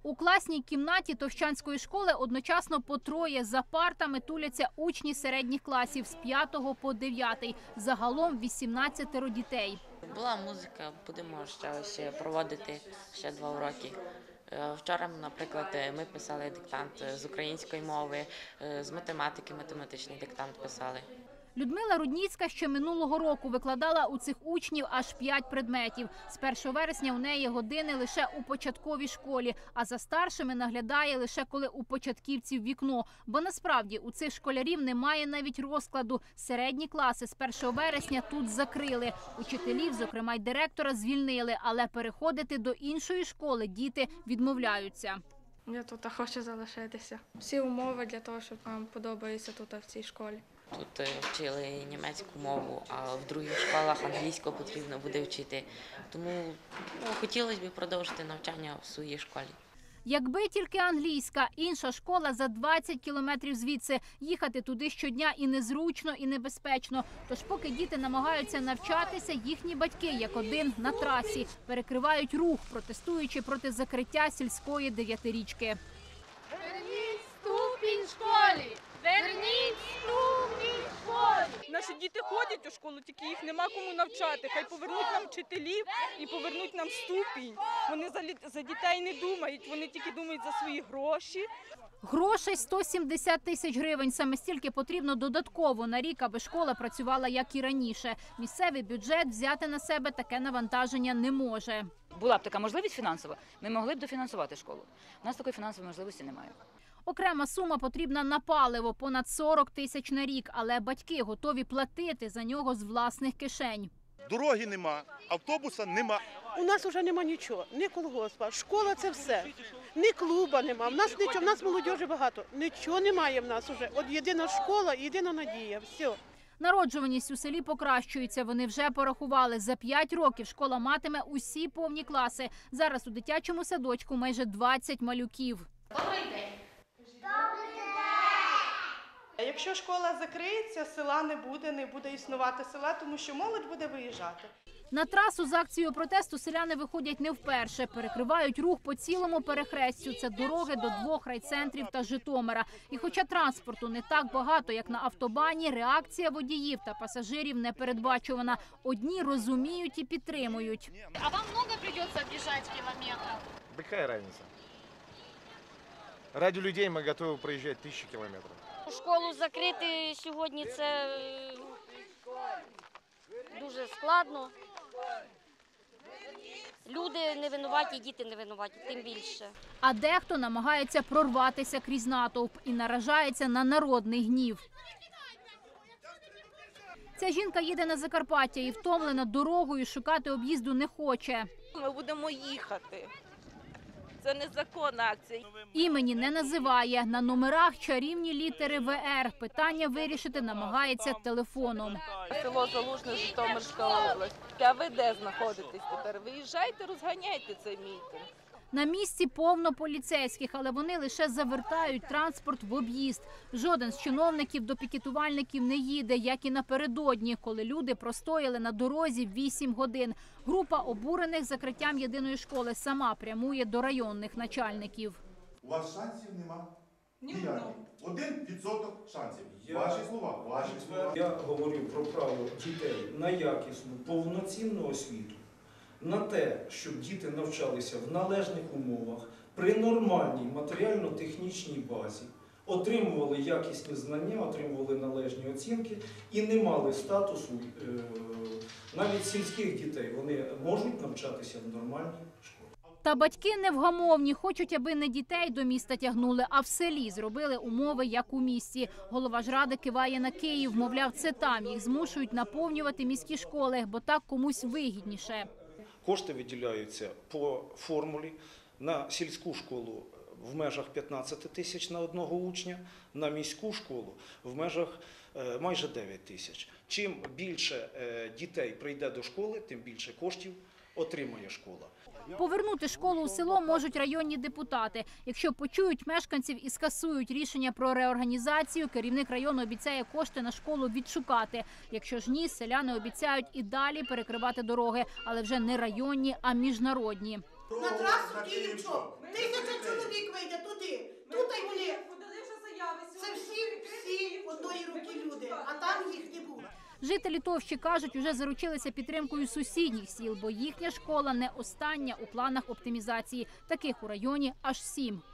У класній кімнаті Товщанської школи одночасно по троє за партами туляться учні середніх класів з 5 по 9. Загалом 18 дітей. Була музика, будемо ще проводити ще 2 уроки. Вчора, наприклад, ми писали диктант з української мови, з математики математичний диктант писали. Людмила Рудніцька ще минулого року викладала у цих учнів аж 5 предметів. З 1 вересня у неї години лише у початковій школі, а за старшими наглядає лише коли у початківців вікно. Бо насправді у цих школярів немає навіть розкладу. Середні класи з 1 вересня тут закрили. Учителів, зокрема й директора, звільнили, але переходити до іншої школи діти відмовляються. Я тут хочу залишитися. Всі умови для того, щоб нам подобається тут в цій школі. Тут вчили німецьку мову, а в других школах англійську потрібно буде вчити. Тому хотілося б продовжити навчання в своїй школі. Якби тільки англійська, інша школа за 20 кілометрів звідси. Їхати туди щодня і незручно, і небезпечно. Тож поки діти намагаються навчатися, їхні батьки, як один, на трасі. Перекривають рух, протестуючи проти закриття сільської 9-річки. Верніть ступінь школі! Верніть ступінь школі! Наші діти ходять у школу, тільки їх нема кому навчати. Хай повернуть нам вчителів і повернуть нам ступінь. Вони за дітей не думають, вони тільки думають за свої гроші. Грошей 170 тисяч гривень. Саме стільки потрібно додатково на рік, аби школа працювала як і раніше. Місцевий бюджет взяти на себе таке навантаження не може. Була б така можливість фінансова, ми могли б дофінансувати школу. У нас такої фінансової можливості немає. Окрема сума потрібна на паливо – понад 40 тисяч на рік. Але батьки готові платити за нього з власних кишень. Дороги нема, автобуса нема. У нас вже нема нічого, ні колгоспа, школа – це все. Ні клуба нема, в нас нічого, в нас молодіжі багато. Нічого немає в нас вже. От єдина школа, єдина надія, все. Народжуваність у селі покращується. Вони вже порахували. За 5 років школа матиме усі повні класи. Зараз у дитячому садочку майже 20 малюків. Добрий день! Якщо школа закриється, села не буде існувати села, тому що молодь буде виїжджати. На трасу з акцією протесту селяни виходять не вперше. Перекривають рух по цілому перехрестю. Це дороги до 2 райцентрів та Житомира. І хоча транспорту не так багато, як на автобані, реакція водіїв та пасажирів непередбачувана. Одні розуміють і підтримують. А вам много придется объезжать километров? Какая разница? Ради людей мы готовы проезжать 1000 километров. Школу закрити сьогодні – це дуже складно. Люди не винуваті, діти не винуваті, тим більше. А дехто намагається прорватися крізь натовп і наражається на народний гнів. Ця жінка їде на Закарпаття і втомлена дорогою, шукати об'їзду не хоче. Ми будемо їхати. Це незаконна акція. Імені не називає. На номерах чарівні літери ВР. Питання вирішити намагається телефоном. Село Залужне, Житомирська область. А ви де знаходитесь тепер? Виїжджайте, розганяйте цей мітинг. На місці повно поліцейських, але вони лише завертають транспорт в об'їзд. Жоден з чиновників до пікетувальників не їде, як і напередодні, коли люди простояли на дорозі 8 годин. Група обурених закриттям єдиної школи сама прямує до районних начальників. У вас шансів нема? Ніяких. 1% шансів. Ваші слова, ваші слова. Я говорю про право дітей на якісну, повноцінну освіту, на те, щоб діти навчалися в належних умовах, при нормальній матеріально-технічній базі, отримували якісні знання, отримували належні оцінки і не мали статусу навіть сільських дітей. Вони можуть навчатися в нормальній школі. Та батьки невгамовні, хочуть, аби не дітей до міста тягнули, а в селі зробили умови, як у місті. Голова ж ради киває на Київ, мовляв, це там їх змушують наповнювати міські школи, бо так комусь вигідніше. Кошти виділяються по формулі на сільську школу в межах 15 тисяч на одного учня, на міську школу в межах майже 9 тисяч. Чим більше дітей прийде до школи, тим більше коштів отримає школа. Повернути школу у село можуть районні депутати. Якщо почують мешканців і скасують рішення про реорганізацію, керівник району обіцяє кошти на школу відшукати. Якщо ж ні, селяни обіцяють і далі перекривати дороги, але вже не районні, а міжнародні. На трасу Київ-Чоп. 1000 а там їх не було. Жителі Товщі кажуть, уже заручилися підтримкою сусідніх сіл, бо їхня школа не остання у планах оптимізації. Таких у районі аж 7.